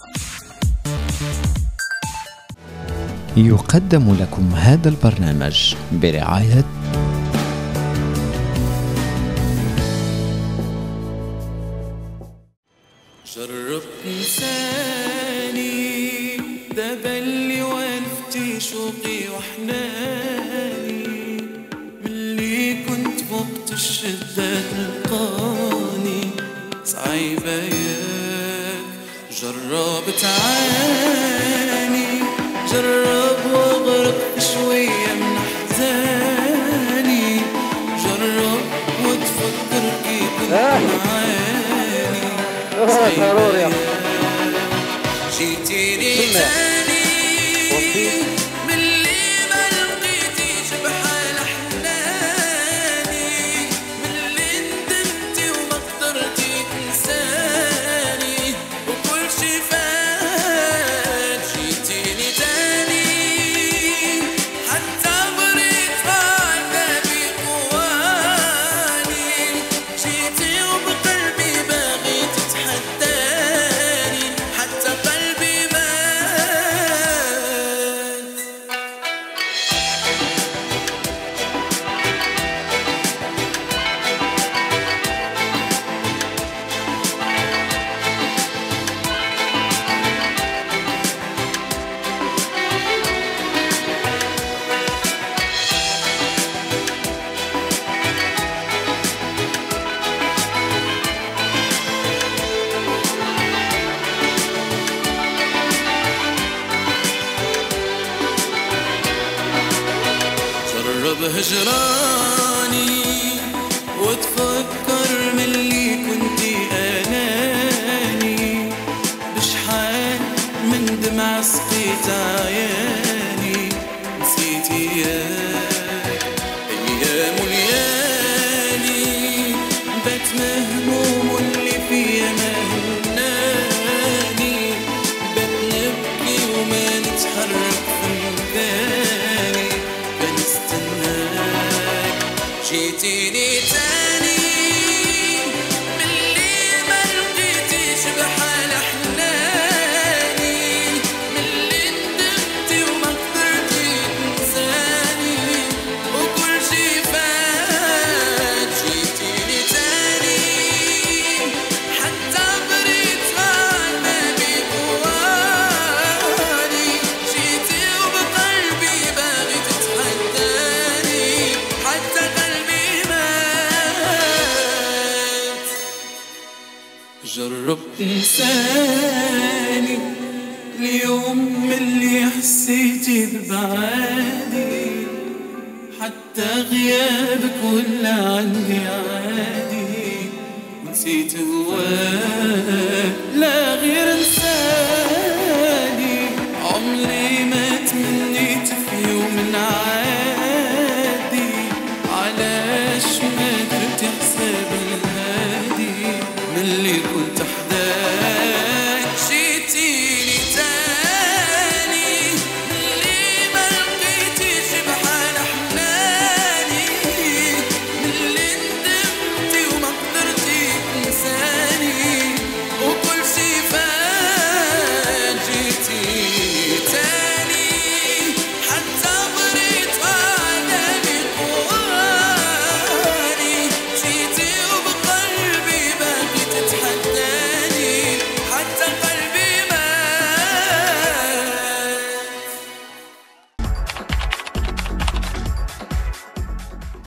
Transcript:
يقدم لكم هذا البرنامج برعاية جرب إنساني ده بلي والفتي شوقي وحناني من اللي كنت وقت الشدة تلقاني صعيبة ياك جرب تعاني جرب واغرق شوية من أحزاني جرب وتفكر كي كنت معاني صعيبة جيتيني تاني من اللي ما لقيتيش بحال أحلاني من اللي ندمتي وما قدرتي تنساني وكل شي فات جيتيني تاني حتى بريت عذابي قواني جيتي وبقلبي باغي تتحداني حتى قلبي مات جرب هجراني وتفكر من اللي كنتي أناني بشحال من دمع سقيت عياني نسيتي ياك أيام وليالي بات مهموم واللي فيا ما هناني بات نبكي وما نتحرك في مكاني بنستناك جيتيني تاني من اللي ما لقيتيش بحال أحلاني من اللي ندمتي وما قدرتي تنساني وكل شي فات جيتيني تاني حتى بريت عذابي قواني جيتي وبقلبي باغي تتحداني حتى قلبي مات جرب إنساني اليوم من اللي حسيتي ببعادي حتى غيابك ولا عندي عادي ونسيت هواك